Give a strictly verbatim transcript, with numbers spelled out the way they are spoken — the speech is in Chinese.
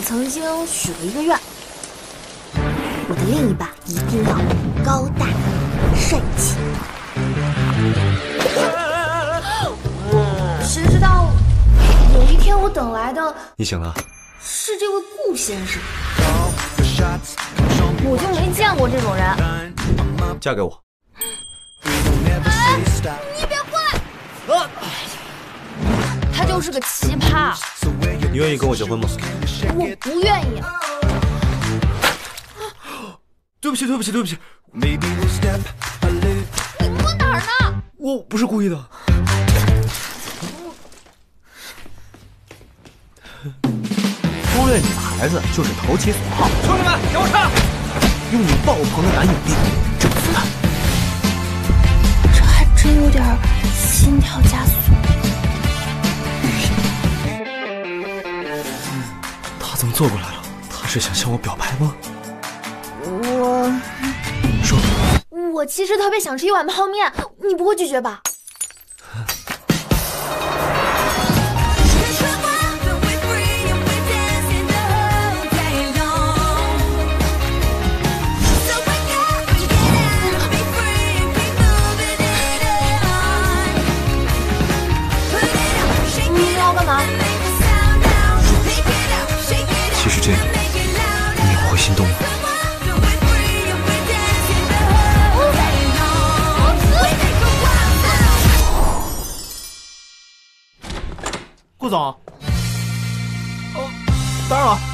我曾经许过一个愿，我的另一半一定要高大帅气。谁知道有一天我等来的， 你醒了？ 是这位顾先生。我就没见过这种人。 嫁给我。 哎，你别过来！啊！他就是个奇葩。 你愿意跟我结婚吗？ 我不愿意。 对不起，对不起，对不起。 你摸哪儿呢？ 我不是故意的。忽略你的孩子就是投其所好。兄弟们，给我上！用你爆棚的男友力整死他。 这还真有点心跳加速。 他怎么坐过来了？他是想向我表白吗？ 我说， 我其实特别想吃一碗泡面，你不会拒绝吧？你要干嘛？ 其实这样，你以后会心动吗？ 顾总，哦，当然了。